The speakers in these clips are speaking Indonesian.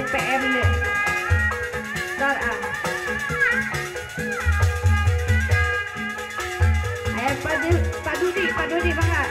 PM deh. Dar ah. Ayo Pak Dudi bangga.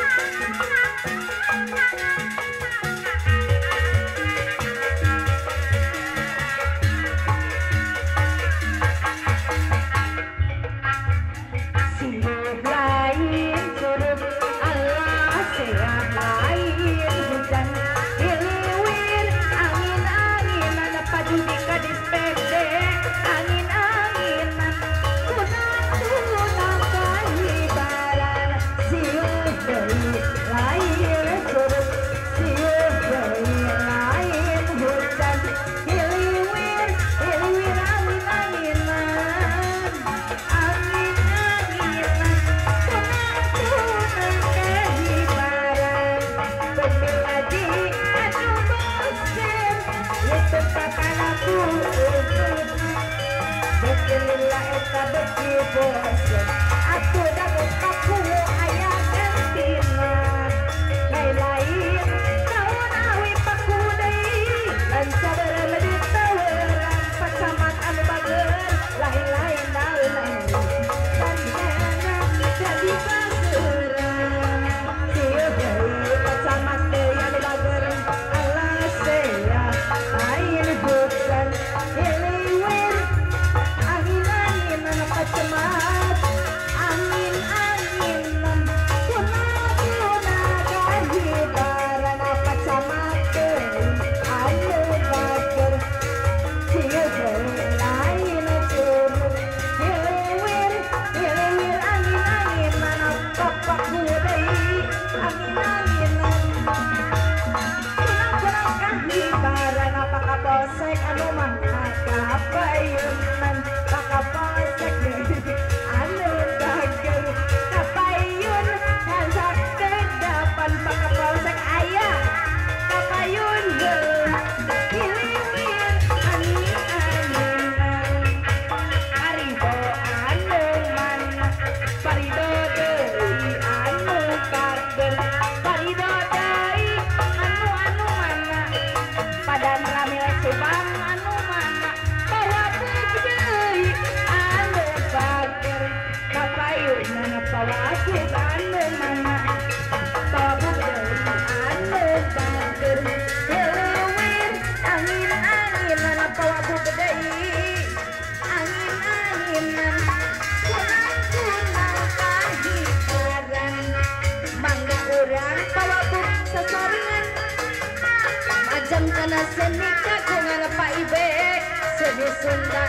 Seni kagungan Pak Ibe seni Sunda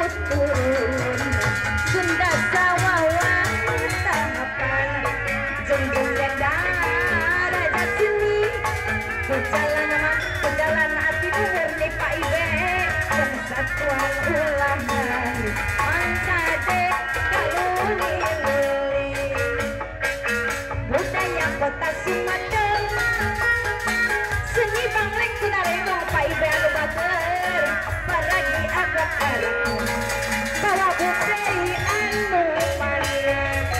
turun Sunda sawawan tahapan jenggung gendang raja sini pejalan hati luhur nih Pak Ibe persatuan ulangan mangkade kaluni budaya kota Sumatera seni bangleng tunarema Pak Ibe anu bager paragi agak-agak bawa bukti anu mana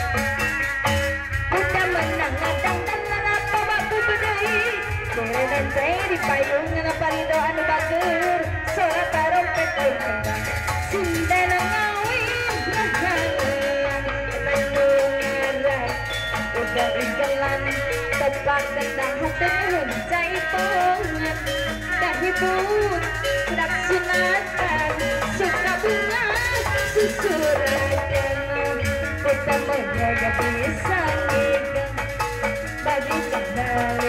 udah menang ngadang dan napa baku bedai keren di payung napa rido anu bager suara tarompet kendang sindana ngawin rajangan payung ngerak udah jalan tepat kendang hati jai pongan dah hibur dak sunatan suka bunga susurajan kita menjaga pisang bagi kendang